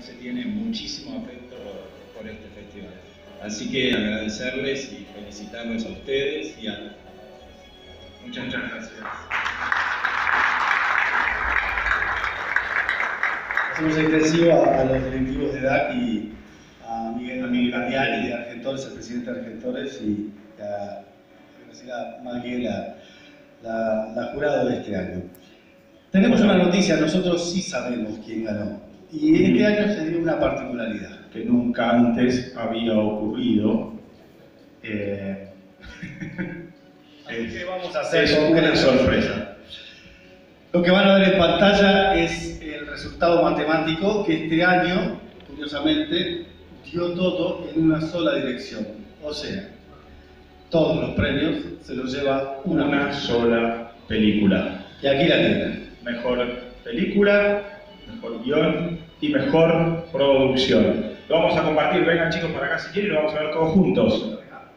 que se tiene muchísimo afecto por este festival. Así que agradecerles y felicitarlos a ustedes y a... Muchas gracias. Hacemos extensivo a los directivos de DAC y a Miguel Candiani de Argentores, el presidente de Argentores, y a Maggie, la jurado de este año. Tenemos una noticia, nosotros sí sabemos quién ganó. Y este año se dio una particularidad. Que nunca antes había ocurrido. Así que vamos a hacer Es una sorpresa. Lo que van a ver en pantalla es el resultado matemático que este año, curiosamente, dio todo en una sola dirección. O sea, todos los premios se los lleva Una sola película. Y aquí la tienen. Mejor película, mejor guión y mejor producción. Lo vamos a compartir, vengan chicos para acá si quieren y lo vamos a ver todos juntos.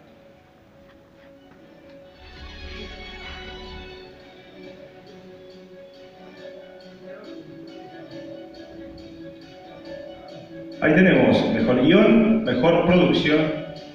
Ahí tenemos, mejor guión, mejor producción.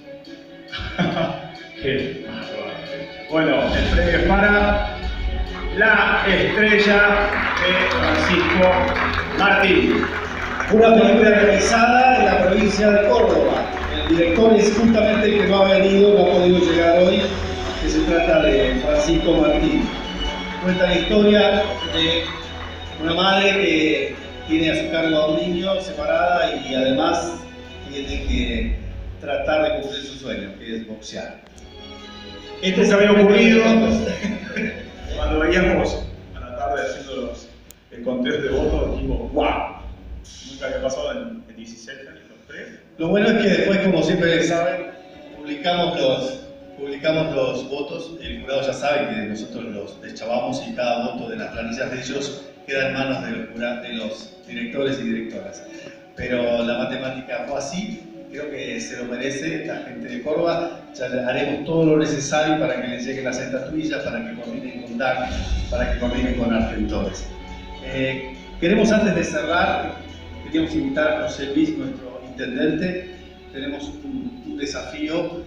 Qué bárbaro. Bueno, el premio es para La Estrella de Francisco Martín. Una película realizada en la provincia de Córdoba. El director es justamente el que no ha venido, no ha podido llegar hoy, que se trata de Francisco Martín. Cuenta la historia de una madre que tiene a su cargo a un niño separada y además tiene que tratar de cumplir su sueño, que es boxear. Este se había ocurrido cuando veíamos a la tarde haciendo el conteo de votos, dijimos, ¡wow! Nunca había pasado en 16 años, los 3. Lo bueno es que después, como siempre saben, publicamos los votos. El jurado ya sabe que nosotros los deschavamos y cada voto de las planillas de ellos queda en manos de los directores y directoras. Pero la matemática fue así, creo que se lo merece la gente de Córdoba. Ya haremos todo lo necesario para que les lleguen las estatuillas, para que coordinen con DAC, para que coordinen con Argentores. Queremos, antes de cerrar, queríamos invitar a José Luis, nuestro intendente. Tenemos un desafío.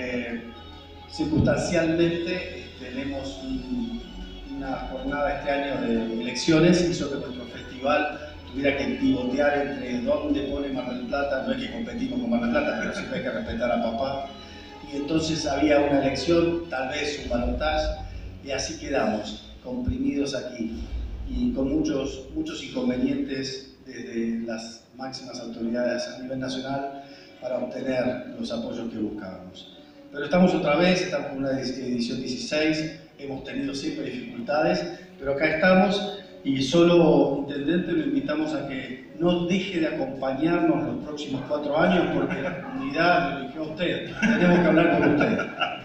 Circunstancialmente tenemos una jornada este año de elecciones, hizo que nuestro festival tuviera que pivotear entre dónde pone Mar del Plata. No es que competimos con Mar del Plata, pero siempre hay que respetar a papá. Y entonces había una elección, tal vez un balotaje, y así quedamos, comprimidos aquí, y con muchos inconvenientes desde las máximas autoridades a nivel nacional para obtener los apoyos que buscábamos. Pero estamos otra vez, estamos en una edición 16, hemos tenido siempre dificultades, pero acá estamos y solo, intendente, lo invitamos a que no deje de acompañarnos los próximos 4 años porque la comunidad lo eligió a usted, tenemos que hablar con usted.